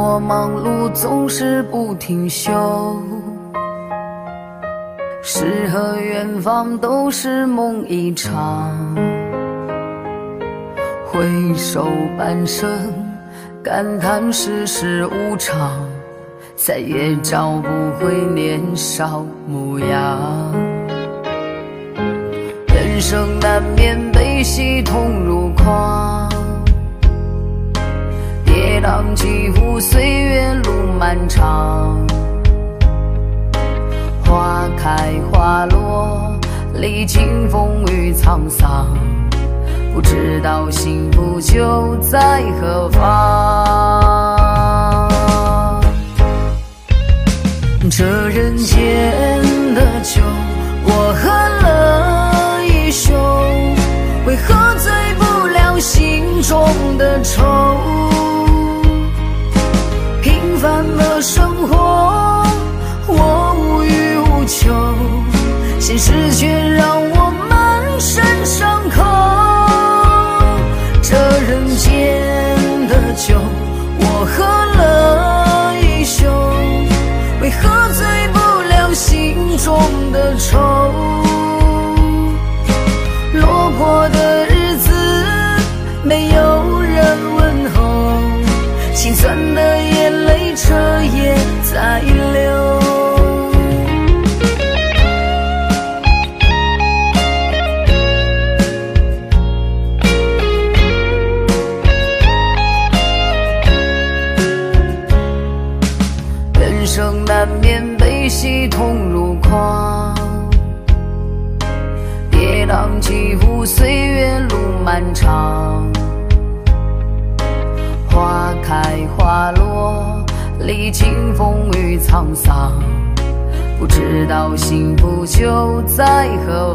我忙碌总是不停休，诗和远方都是梦一场。回首半生，感叹世事无常，再也找不回年少模样。人生难免悲喜痛入狂，跌宕起伏，岁月路漫长。花开花落，历经风雨沧桑，不知道幸福就在何方。这人间的酒，我喝了一宿，为何醉不了心中的愁？平凡的生活，我无欲无求，现实却让我满身伤口。这人间的酒，我喝了一宿，为何醉不了心中的愁？落魄的日子，没有人问候，心酸的眼泪彻夜在流。人生难免悲喜痛入狂，跌宕起伏，岁月路漫长。花开花落，历经风雨沧桑，不知道幸福就在何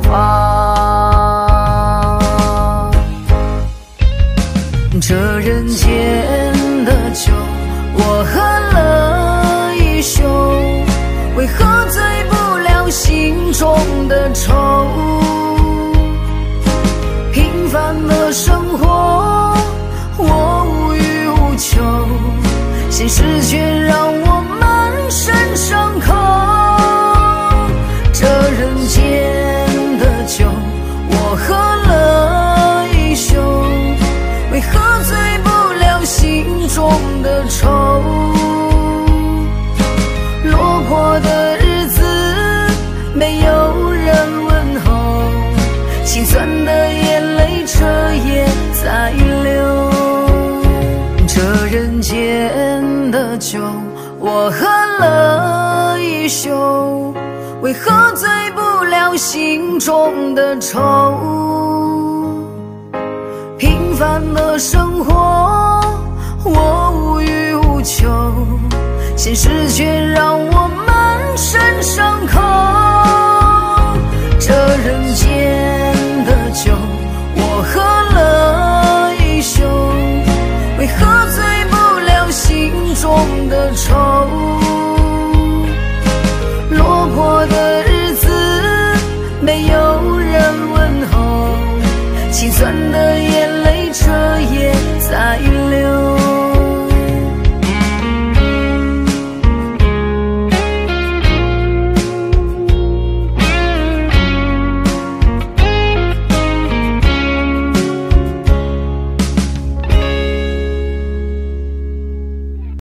方。这人间的酒，我喝了一宿，为何醉不了心中的愁？平凡的生活，我无欲无求，现实却让我满身伤口。这人间的酒，我喝了一宿，为何醉不了心中的愁？落魄的日子，没有人问候，心酸的眼泪彻夜在流。这人间的酒，我喝了一宿，为何醉不了心中的愁？平凡的生活，我无欲无求，现实却让我满身伤口。这人间的酒，我喝了一宿，为何醉不了心中的愁？落魄的日子，没有人问候，心酸的